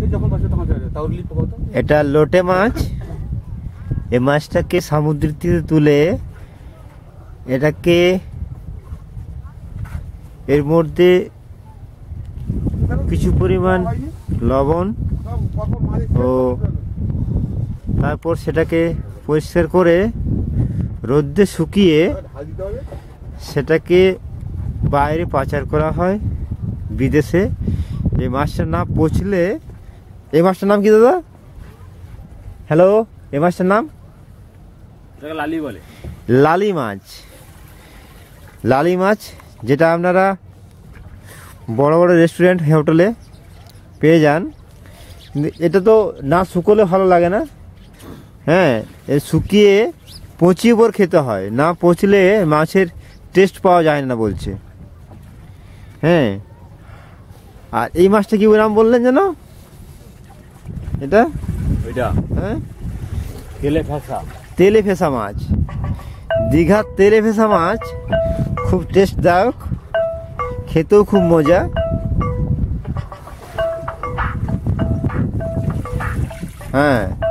এটা লোটে মাছ। এই মাছটাকে সমুদ্র থেকে তুলে এটাকে এর মধ্যে কিছু পরিমাণ লবণ ও তারপর সেটাকে পরিষ্কার করে রোদে শুকিয়ে সেটাকে বাইরে পাচার করা হয় বিদেশে। এই মাছটার নাম পচলে, এই মাছটার নাম কি দাদা? হ্যালো, এই মাছটার নাম লালি বলে, লালি মাছ। লালি মাছ যেটা আপনারা বড় বড় রেস্টুরেন্ট হোটেলে পেয়ে যান, কিন্তু এটা তো না শুকোলে ভালো লাগে না। হ্যাঁ, শুকিয়ে পচিয়ে পর খেতে হয়, না পচলে মাছের টেস্ট পাওয়া যায় না বলছে। হ্যাঁ, আর এই মাছটা কি নাম বললেন যেন? এটা হ্যাঁ তেলে ফেসা, তেলে ফেসা মাছ। দীঘার তেলে ফেসা মাছ খুব টেস্টদায়ক, খেতেও খুব মজা। হ্যাঁ।